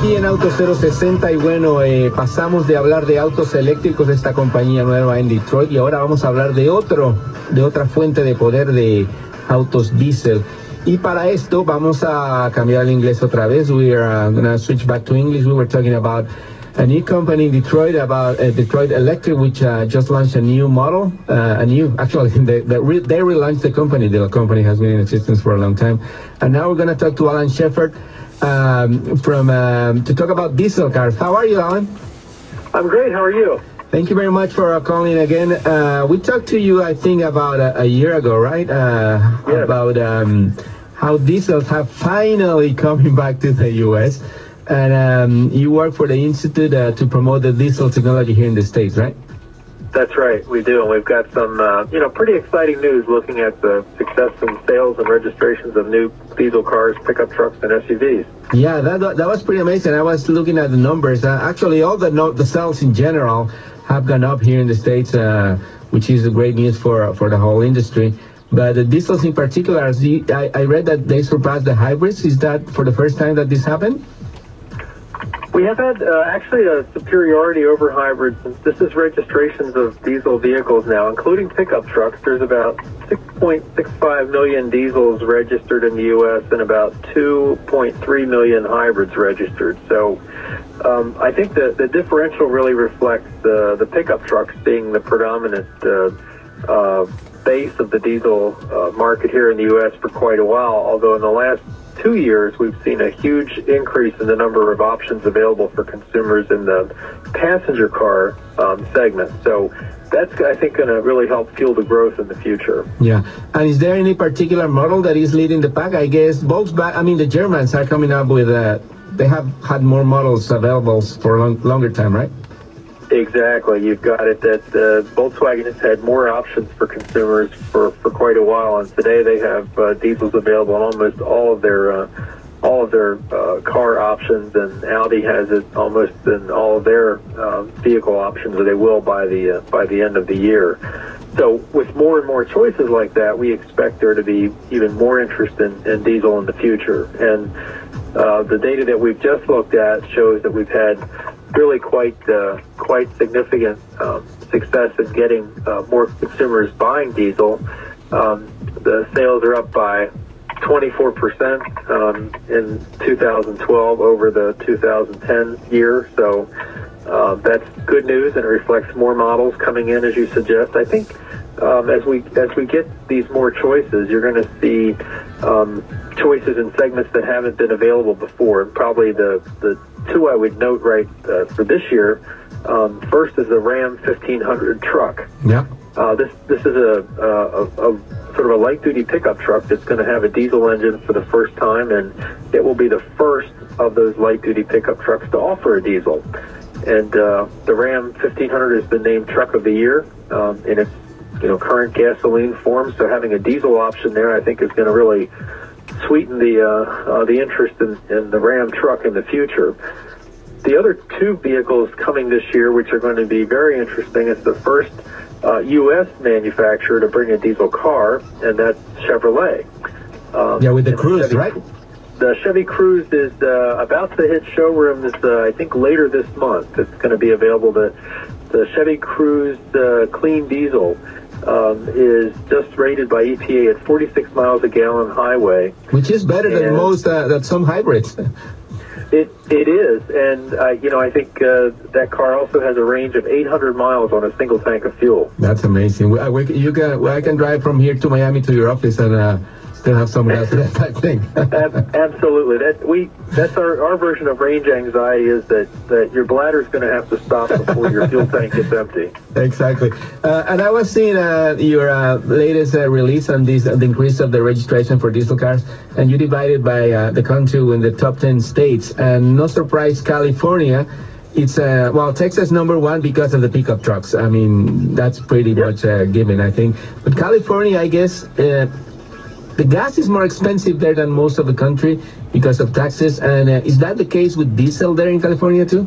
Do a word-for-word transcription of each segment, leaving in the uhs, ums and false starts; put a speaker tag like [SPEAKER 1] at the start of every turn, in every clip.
[SPEAKER 1] aquí en Auto cero sesenta y bueno, eh, pasamos de hablar de autos eléctricos de esta compañía nueva en Detroit y ahora vamos a hablar de otro, de otra fuente de poder de autos diésel. Y para esto vamos a cambiar el inglés otra vez. We are uh, going to switch back to English. We were talking about a new company in Detroit, about uh, Detroit Electric, which uh, just launched a new model, uh, a new, actually, they, they, re they relaunched the company. The company has been in existence for a long time. And now we're going to talk to Alan Shepard um, from um, to talk about diesel cars. How are you, Alan?
[SPEAKER 2] I'm great. How are you?
[SPEAKER 1] Thank you very much for uh, calling again. Uh, we talked to you, I think, about a, a year ago, right? Uh,
[SPEAKER 2] yes.
[SPEAKER 1] About um, how diesels have finally coming back to the U S And um, you work for the Institute uh, to promote the diesel technology here in the States, right?
[SPEAKER 2] That's right, we do. And we've got some, uh, you know, pretty exciting news looking at the success in sales and registrations of new diesel cars, pickup trucks, and S U Vs.
[SPEAKER 1] Yeah, that that was pretty amazing. I was looking at the numbers. Uh, actually, all the no the sales in general have gone up here in the States, uh, which is great news for for the whole industry. But the diesels in particular, I, I read that they surpassed the hybrids. Is that for the first time that this happened?
[SPEAKER 2] We have had uh, actually a superiority over hybrids. Since this is registrations of diesel vehicles now, including pickup trucks. There's about six point six five million diesels registered in the U S and about two point three million hybrids registered. So um, I think that the differential really reflects the, the pickup trucks being the predominant uh, uh, base of the diesel uh, market here in the U S for quite a while, although in the last two years we've seen a huge increase in the number of options available for consumers in the passenger car um, segment. So that's, I think, going to really help fuel the growth in the future.
[SPEAKER 1] Yeah. And is there any particular model that is leading the pack? I guess Volkswagen, I mean, the Germans are coming up with, uh, they have had more models available for a long, longer time, right?
[SPEAKER 2] Exactly. You've got it that uh, Volkswagen has had more options for consumers for, for quite a while, and today they have uh, diesels available in almost all of their uh, all of their uh, car options, and Audi has it almost in all of their uh, vehicle options, or they will by the uh, by the end of the year. So with more and more choices like that, we expect there to be even more interest in, in diesel in the future. And uh, the data that we've just looked at shows that we've had really quite uh, quite significant um, success in getting uh, more consumers buying diesel. Um, the sales are up by twenty-four percent um, in two thousand twelve over the two thousand ten year. So uh, that's good news, and it reflects more models coming in, as you suggest. I think um, as we as we get these more choices, you're going to see um, choices in segments that haven't been available before. And probably the the two I would note right uh, for this year. Um, first is the Ram fifteen hundred truck.
[SPEAKER 1] Yeah.
[SPEAKER 2] Uh, this this is a, a, a, a sort of a light duty pickup truck that's going to have a diesel engine for the first time, and it will be the first of those light duty pickup trucks to offer a diesel. And uh, the Ram fifteen hundred has been named Truck of the Year um, in its you know current gasoline form. So having a diesel option there, I think, is going to really sweeten the uh, uh, the interest in, in the Ram truck in the future. The other two vehicles coming this year, which are going to be very interesting, is the first uh, U S manufacturer to bring a diesel car, and that's Chevrolet. Um,
[SPEAKER 1] yeah, with the Cruze,
[SPEAKER 2] Chevy,
[SPEAKER 1] right?
[SPEAKER 2] The Chevy Cruze is uh, about to hit showrooms, uh, I think, later this month. It's going to be available. The, the Chevy Cruze uh, clean diesel Um, is just rated by E P A at forty-six miles a gallon highway,
[SPEAKER 1] which is better than most uh, than some hybrids.
[SPEAKER 2] It it is, and uh, you know I think uh, that car also has a range of eight hundred miles on a single tank of fuel.
[SPEAKER 1] That's amazing. I, we, you can I can drive from here to Miami to your office and uh, still have someone else that type thing.
[SPEAKER 2] Absolutely. That we that's our, our version of range anxiety is that, that your bladder's going to have to stop before your fuel tank gets empty.
[SPEAKER 1] Exactly. Uh, and I was seeing uh, your uh, latest uh, release on this, uh, the increase of the registration for diesel cars, and you divided by uh, the country in the top ten states. And no surprise, California, it's, uh, well, Texas number one because of the pickup trucks. I mean, that's pretty yep. much uh, given, I think. But California, I guess, uh, the gas is more expensive there than most of the country because of taxes. And uh, is that the case with diesel there in California too?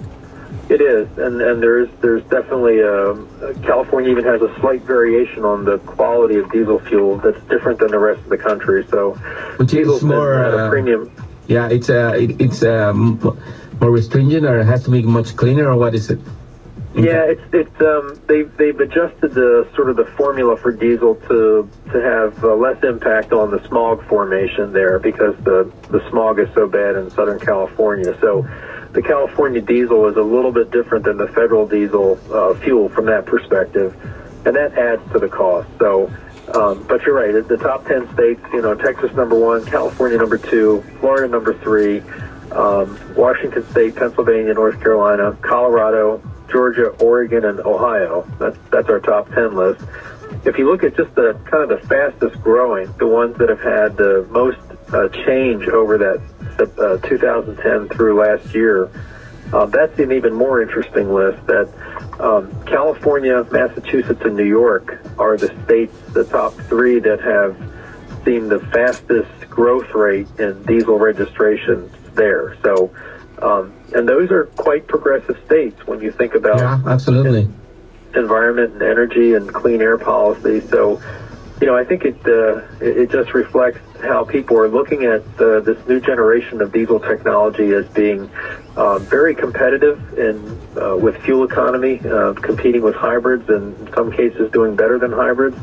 [SPEAKER 2] It is, and and there's there's definitely a, California even has a slight variation on the quality of diesel fuel that's different than the rest of the country. So,
[SPEAKER 1] which is more
[SPEAKER 2] uh,
[SPEAKER 1] uh,
[SPEAKER 2] premium.
[SPEAKER 1] Yeah, it's uh, it, it's um, more restringent, or it has to be much cleaner, or what is it? Okay.
[SPEAKER 2] Yeah, it's it's um, they've they've adjusted the sort of the formula for diesel to to have uh, less impact on the smog formation there, because the the smog is so bad in Southern California. So the California diesel is a little bit different than the federal diesel uh, fuel from that perspective, and that adds to the cost. So, um, but you're right. The top ten states, you know, Texas number one, California number two, Florida number three, um, Washington State, Pennsylvania, North Carolina, Colorado, Georgia, Oregon, and Ohio. That's that's our top ten list. If you look at just the kind of the fastest growing, the ones that have had the most uh, change over that uh, two thousand ten through last year, uh, that's an even more interesting list. That um, California, Massachusetts, and New York are the states, the top three that have seen the fastest growth rate in diesel registrations there. So. Um, and those are quite progressive states when you think about
[SPEAKER 1] yeah, absolutely.
[SPEAKER 2] environment and energy and clean air policy. So, you know, I think it uh, it just reflects how people are looking at uh, this new generation of diesel technology as being uh, very competitive in uh, with fuel economy, uh, competing with hybrids, and in some cases doing better than hybrids.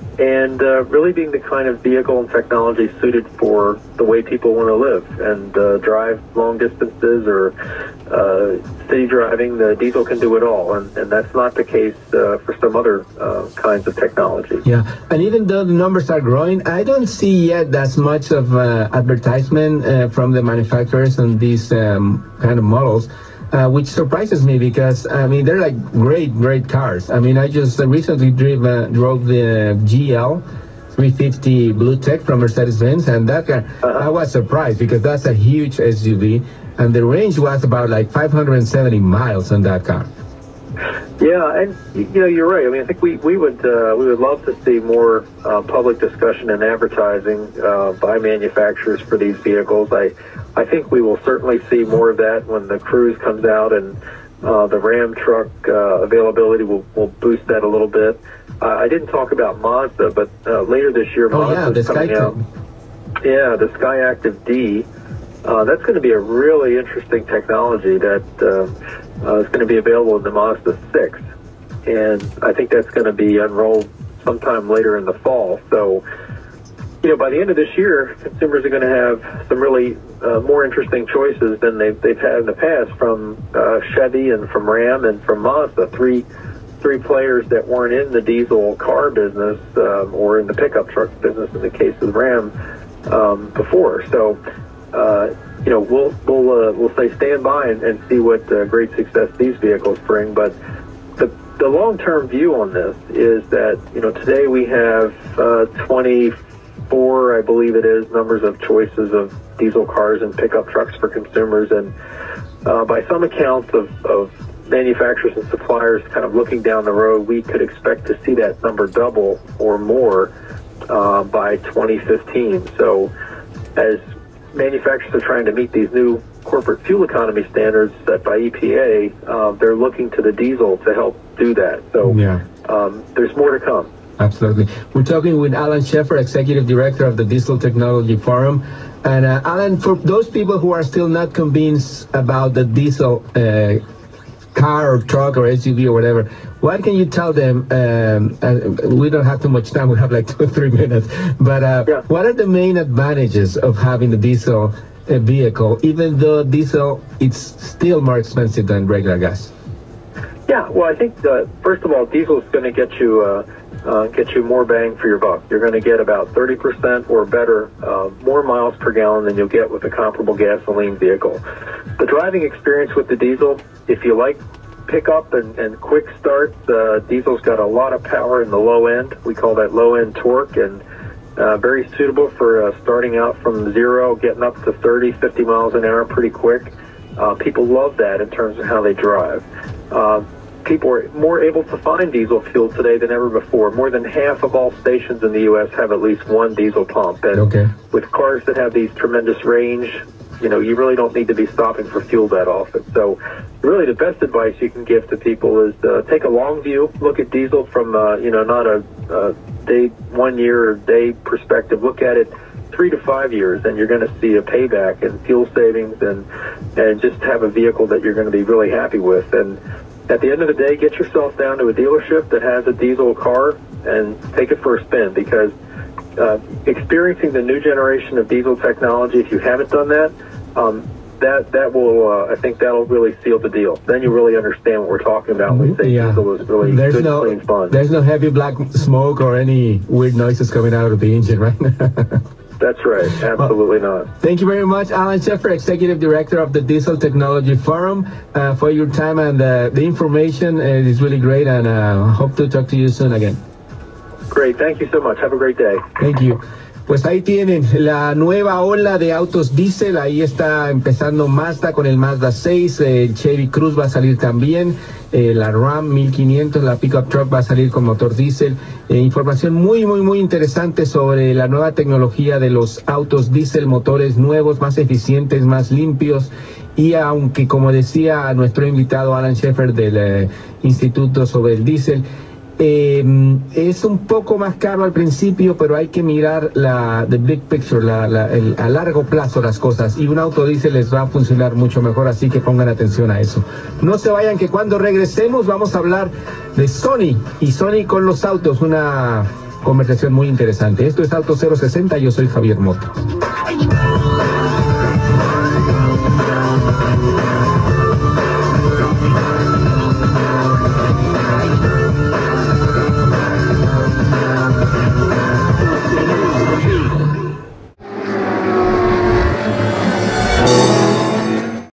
[SPEAKER 2] And uh, really being the kind of vehicle and technology suited for the way people want to live and uh, drive long distances or uh, city driving. The diesel can do it all, and, and that's not the case uh, for some other uh, kinds of technology.
[SPEAKER 1] Yeah, and even though the numbers are growing, I don't see yet as much of uh, advertisement uh, from the manufacturers on these um, kind of models. Uh, which surprises me, because I mean they're like great, great cars. I mean I just uh, recently drove uh, drove the G L three fifty Blue Tech from Mercedes-Benz, and that car, uh-huh. I was surprised because that's a huge S U V, and the range was about like five hundred seventy miles on that car.
[SPEAKER 2] Yeah, and you know you're right. I mean I think we we would uh, we would love to see more uh, public discussion and advertising uh, by manufacturers for these vehicles. I. I think we will certainly see more of that when the Cruze comes out, and uh, the Ram truck uh, availability will, will boost that a little bit. Uh, I didn't talk about Mazda, but uh, later this year,
[SPEAKER 1] oh,
[SPEAKER 2] Mazda's
[SPEAKER 1] yeah,
[SPEAKER 2] coming out. Yeah, the Skyactiv D. Uh, that's going to be a really interesting technology that uh, uh, is going to be available in the Mazda six. And I think that's going to be unrolled sometime later in the fall. So, you know, by the end of this year, consumers are going to have some really uh, more interesting choices than they've, they've had in the past from uh, Chevy and from Ram and from Mazda, three three players that weren't in the diesel car business um, or in the pickup truck business in the case of Ram um, before. So, uh, you know, we'll we'll uh, we'll say stand by and, and see what uh, great success these vehicles bring. But the the long-term view on this is that, you know, today we have uh, twenty. Four, I believe it is, numbers of choices of diesel cars and pickup trucks for consumers. And uh, by some accounts of, of manufacturers and suppliers kind of looking down the road, we could expect to see that number double or more uh, by twenty fifteen. So as manufacturers are trying to meet these new corporate fuel economy standards set by E P A, uh, they're looking to the diesel to help do that. So yeah. um, there's more to come.
[SPEAKER 1] Absolutely. We're talking with Alan Sheffer, Executive Director of the Diesel Technology Forum. And uh, Alan, for those people who are still not convinced about the diesel uh, car or truck or S U V or whatever, what can you tell them? Um, uh, we don't have too much time. We have like two or three minutes. But uh, yeah. what are the main advantages of having a diesel uh, vehicle, even though diesel is still more expensive than regular gas?
[SPEAKER 2] Yeah, well, I think, uh, first of all, diesel is going to get you... Uh, Uh, get you more bang for your buck. You're going to get about thirty percent or better uh, more miles per gallon than you'll get with a comparable gasoline vehicle. The driving experience with the diesel, if you like pickup and, and quick start, uh, diesel's got a lot of power in the low end. We call that low end torque, and uh, very suitable for uh, starting out from zero, getting up to thirty, fifty miles an hour pretty quick. Uh, people love that in terms of how they drive. Uh, People are more able to find diesel fuel today than ever before. More than half of all stations in the U S have at least one diesel pump. And okay. with cars that have these tremendous range, you know, you really don't need to be stopping for fuel that often. So really the best advice you can give to people is uh, take a long view, look at diesel from, uh, you know, not a, a day, one year or day perspective. Look at it three to five years, and you're going to see a payback in fuel savings and and just have a vehicle that you're going to be really happy with. And at the end of the day, get yourself down to a dealership that has a diesel car and take it for a spin, because uh, experiencing the new generation of diesel technology, if you haven't done that, um, that that will, uh, I think that'll really seal the deal. Then you really understand what we're talking about when we say
[SPEAKER 1] yeah.
[SPEAKER 2] diesel is really
[SPEAKER 1] there's
[SPEAKER 2] good,
[SPEAKER 1] no,
[SPEAKER 2] clean fun.
[SPEAKER 1] There's no heavy black smoke or any weird noises coming out of the engine, right?
[SPEAKER 2] That's right. Absolutely
[SPEAKER 1] well,
[SPEAKER 2] not.
[SPEAKER 1] Thank you very much, Alan Sheffer, Executive Director of the Diesel Technology Forum, uh, for your time and uh, the information. It is really great, and uh, hope to talk to you soon again.
[SPEAKER 2] Great. Thank you so much. Have a great day.
[SPEAKER 1] Thank you. Pues ahí tienen la nueva ola de autos diésel. Ahí está empezando Mazda con el Mazda seis, el Chevy Cruze va a salir también, eh, la Ram mil quinientos, la pickup truck va a salir con motor diésel. Eh, información muy, muy, muy interesante sobre la nueva tecnología de los autos diésel, motores nuevos, más eficientes, más limpios. Y aunque, como decía nuestro invitado Alan Sheffer del eh, Instituto sobre el Diésel, Eh, es un poco más caro al principio, pero hay que mirar la the big picture, la, la, el, a largo plazo las cosas, y un auto diésel les va a funcionar mucho mejor, así que pongan atención a eso. No se vayan, que cuando regresemos vamos a hablar de Sony y Sony con los autos, una conversación muy interesante. Esto es Auto cero sesenta, yo soy Javier Mota.